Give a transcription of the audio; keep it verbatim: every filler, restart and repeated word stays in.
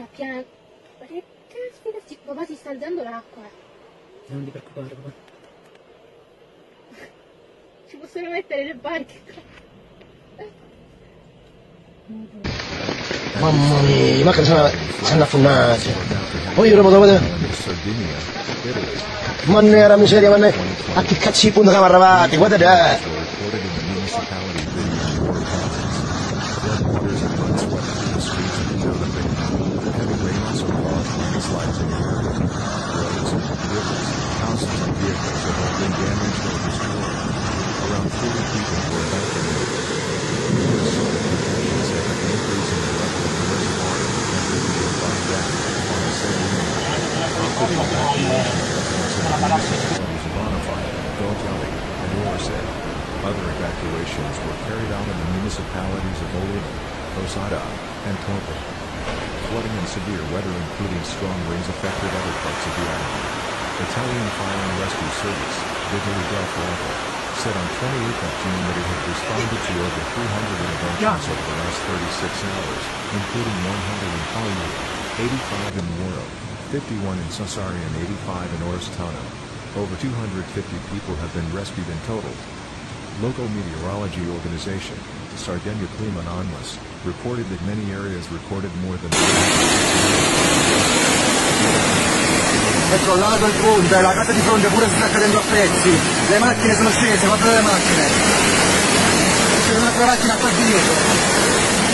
a pian... Ma che caspita, sti... papà si sta alzando l'acqua. Non ti preoccupare, papà. Ci possono mettere le barche. Mamma mia, ma che sono affonnati. Poi io lo potevo vedere. Ma ne era miseria, ma ne... A che cazzo di punto siamo arrivati, guarda da. Other evacuations were carried out in the municipalities of Oliva, Posada, and Torpe. Flooding and severe weather including strong winds affected other parts of the island. Italian Fire and Rescue Service, Vigili del Fuoco, said on twenty-eighth of June that it had responded to over three hundred interventions over the last thirty-six hours, including one hundred in Hollywood, eighty-five in Moro, fifty-one in Sassari and eighty-five in Oristano. Over two hundred fifty people have been rescued in total. Local meteorology organization, Sardegna Clima Anonymous, reported that many areas recorded more than... È crollato il ponte, la casa di fronte pure si sta cadendo a pezzi. Le macchine sono scese, quattro le macchine. C'è un'altra macchina qua dietro.